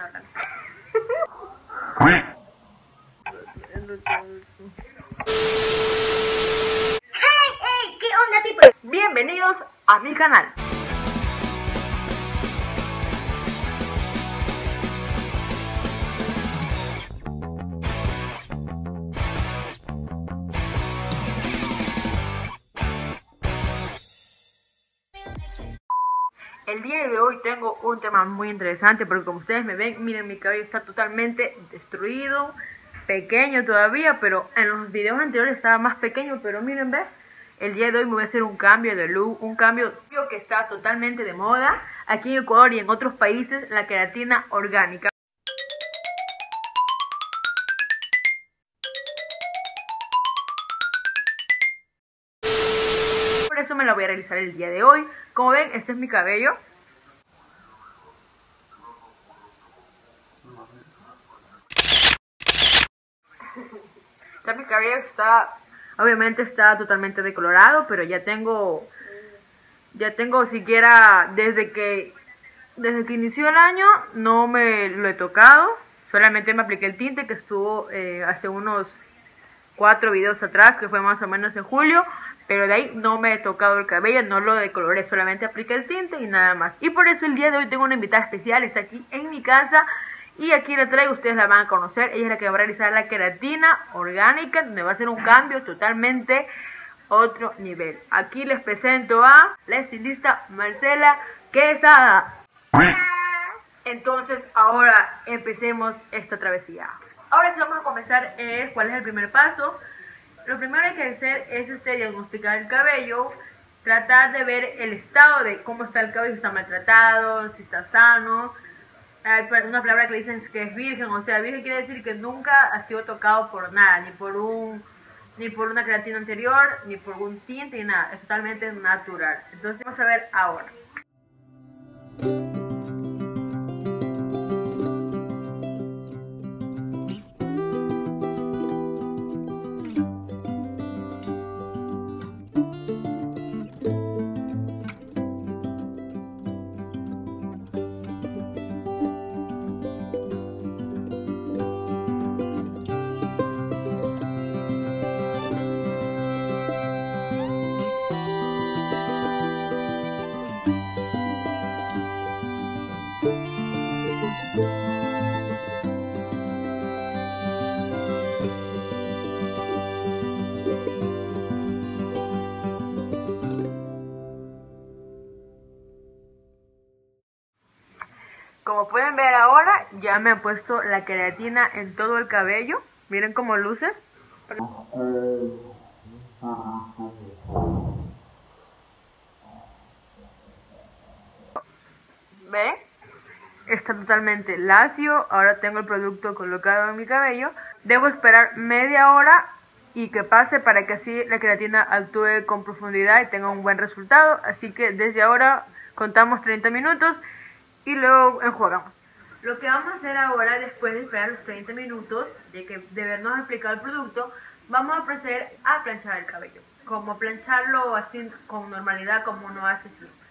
queratina blanca. Hey, ¿qué onda, people? Bienvenidos a mi canal. El día de hoy tengo un tema muy interesante porque como ustedes me ven, miren, mi cabello está totalmente destruido, pequeño todavía, pero en los videos anteriores estaba más pequeño, pero miren, ¿ves? El día de hoy me voy a hacer un cambio de look, un cambio que está totalmente de moda aquí en Ecuador y en otros países, la queratina orgánica. Por eso me la voy a realizar el día de hoy. Como ven, este es mi cabello. Mi cabello está, obviamente está totalmente decolorado, pero ya tengo siquiera desde que inició el año no me lo he tocado. Solamente me apliqué el tinte que estuvo hace unos 4 videos atrás, que fue más o menos en julio, pero de ahí no me he tocado el cabello, no lo decoloré, solamente apliqué el tinte y nada más. Y por eso el día de hoy tengo una invitada especial, está aquí en mi casa y aquí la traigo, ustedes la van a conocer. Ella es la que va a realizar la queratina orgánica, donde va a hacer un cambio totalmente otro nivel. Aquí les presento a la estilista Marcela Quesada. Entonces ahora empecemos esta travesía. Ahora sí vamos a comenzar. ¿Cuál es el primer paso? Lo primero que hay que hacer es diagnosticar el cabello, tratar de ver el estado de cómo está el cabello, si está maltratado, si está sano. Hay una palabra que dicen que es virgen, o sea, virgen quiere decir que nunca ha sido tocado por nada, ni por una queratina anterior, ni por un tinte, ni nada, es totalmente natural. Entonces vamos a ver ahora. Como pueden ver ahora, ya me han puesto la queratina en todo el cabello. Miren cómo luce. ¿Ven? Está totalmente lacio. Ahora tengo el producto colocado en mi cabello. Debo esperar media hora y que pase para que así la queratina actúe con profundidad y tenga un buen resultado. Así que desde ahora contamos 30 minutos y luego enjuagamos. Lo que vamos a hacer ahora, después de esperar los 30 minutos de habernos aplicado el producto, vamos a proceder a planchar el cabello. Como plancharlo así con normalidad, como uno hace siempre.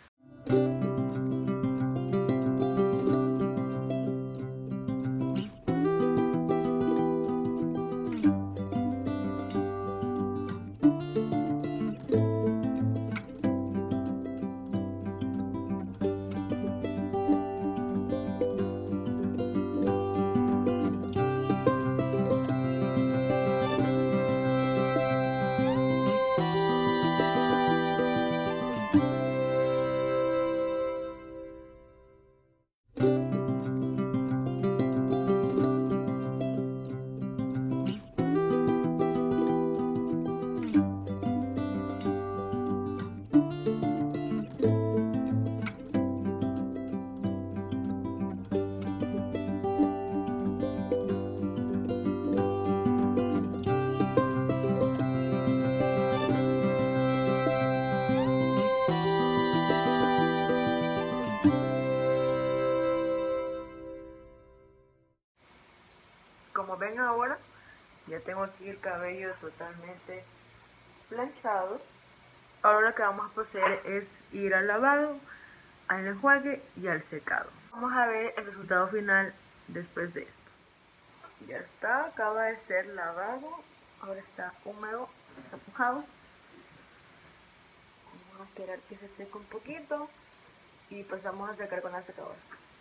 Como ven ahora, ya tengo aquí el cabello totalmente planchado. Ahora lo que vamos a proceder es ir al lavado, al enjuague y al secado. Vamos a ver el resultado final después de esto. Ya está, acaba de ser lavado, ahora está húmedo, está mojado. Vamos a esperar que se seque un poquito y pues vamos a secar con la secadora.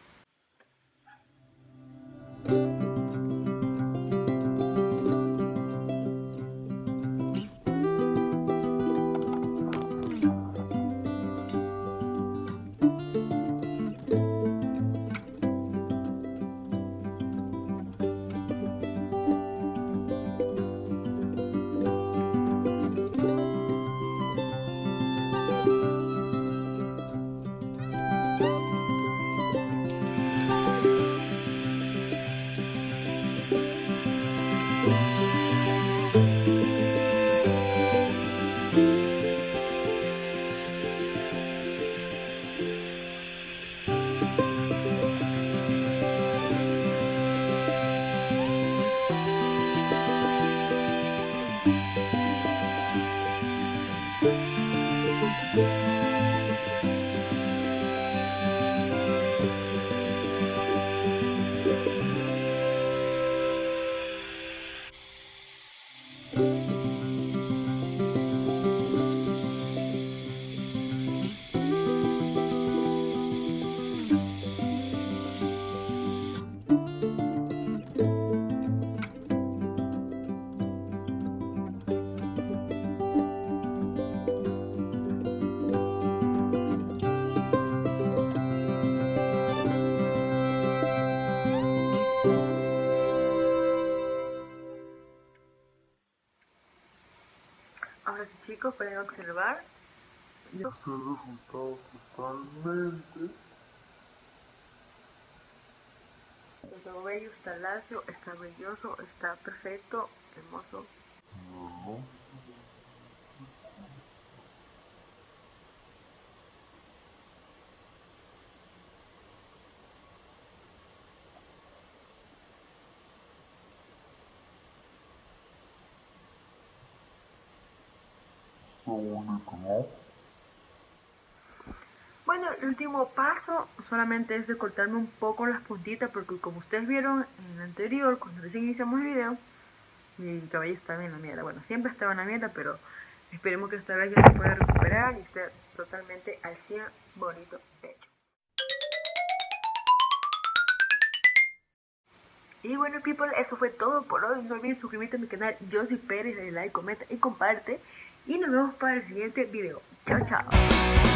Ahora sí, chicos, pueden observar el resultado totalmente. Está bello, está lacio, está brilloso, está perfecto, hermoso. Bonito, ¿no? Bueno, el último paso solamente es de cortarme un poco las puntitas porque como ustedes vieron en el anterior, cuando recién iniciamos el video, mi cabello estaba en la mierda. Bueno, siempre estaba en la mierda, pero esperemos que esta vez ya se pueda recuperar y esté totalmente al 100 bonito hecho. Y bueno, people, eso fue todo por hoy. No olviden suscribirte a mi canal. Yo soy Pérez, dale like, comenta y comparte. Y nos vemos para el siguiente video. Chao, chao.